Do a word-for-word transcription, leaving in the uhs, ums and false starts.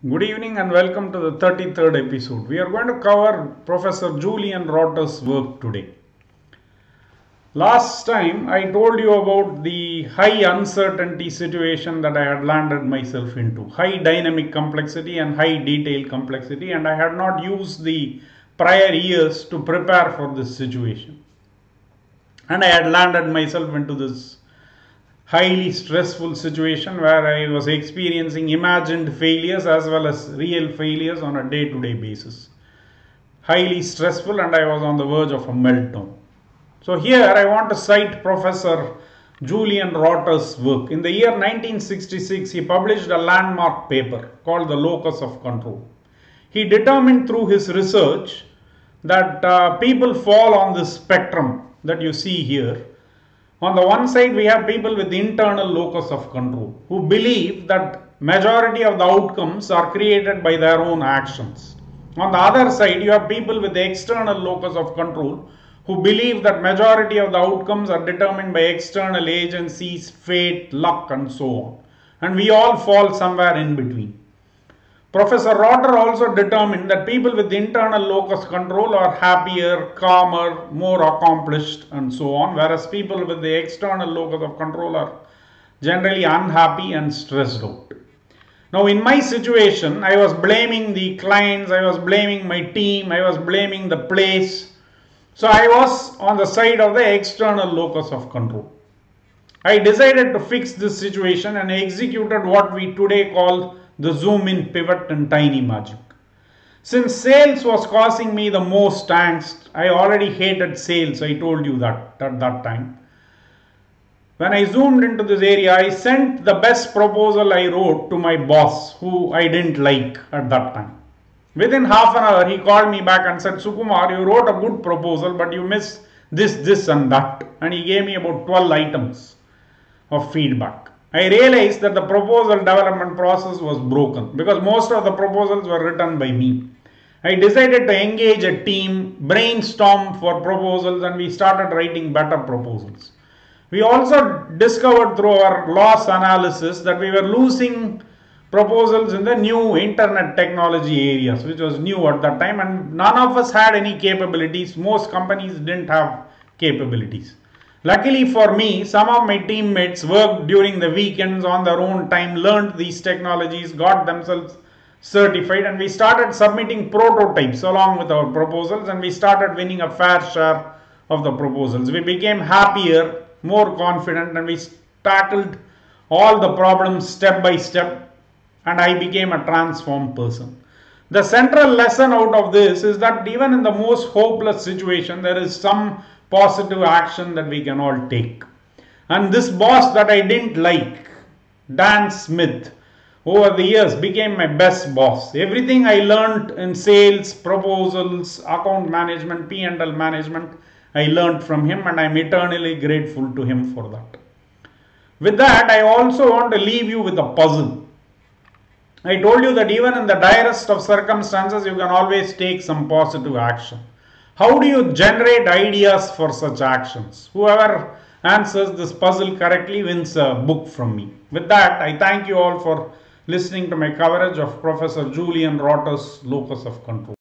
Good evening and welcome to the thirty-third episode. We are going to cover Professor Julian Rotter's work today. Last time I told you about the high uncertainty situation that I had landed myself into. High dynamic complexity and high detail complexity, and I had not used the prior years to prepare for this situation. And I had landed myself into this highly stressful situation where I was experiencing imagined failures as well as real failures on a day-to-day basis. Highly stressful, and I was on the verge of a meltdown. So here I want to cite Professor Julian Rotter's work. In the year nineteen sixty-six, he published a landmark paper called The Locus of Control. He determined through his research that uh, people fall on this spectrum that you see here. On the one side, we have people with internal locus of control who believe that majority of the outcomes are created by their own actions. On the other side, you have people with the external locus of control who believe that majority of the outcomes are determined by external agencies, fate, luck, and so on. And we all fall somewhere in between. Professor Rotter also determined that people with internal locus control are happier, calmer, more accomplished, and so on, whereas people with the external locus of control are generally unhappy and stressed out. Now, in my situation, I was blaming the clients, I was blaming my team, I was blaming the place. So I was on the side of the external locus of control. I decided to fix this situation and executed what we today call the zoom in, pivot, and tiny magic. Since sales was causing me the most angst, I already hated sales. I told you that at that time. When I zoomed into this area, I sent the best proposal I wrote to my boss, who I didn't like at that time. Within half an hour, he called me back and said, "Sukumar, you wrote a good proposal, but you missed this, this, and that." And he gave me about twelve items of feedback. I realized that the proposal development process was broken because most of the proposals were written by me. I decided to engage a team, brainstorm for proposals, and we started writing better proposals. We also discovered through our loss analysis that we were losing proposals in the new internet technology areas, which was new at that time, and none of us had any capabilities. Most companies didn't have capabilities. Luckily for me, some of my teammates worked during the weekends on their own time, learned these technologies, got themselves certified, and we started submitting prototypes along with our proposals, and we started winning a fair share of the proposals. We became happier, more confident, and we tackled all the problems step by step, and I became a transformed person. The central lesson out of this is that even in the most hopeless situation, there is some positive action that we can all take. And this boss that I didn't like, Dan Smith, over the years became my best boss. Everything I learned in sales, proposals, account management, P and L management, I learned from him, and I'm eternally grateful to him for that. With that, I also want to leave you with a puzzle. I told you that even in the direst of circumstances, you can always take some positive action. How do you generate ideas for such actions? Whoever answers this puzzle correctly wins a book from me. With that, I thank you all for listening to my coverage of Professor Julian Rotter's Locus of Control.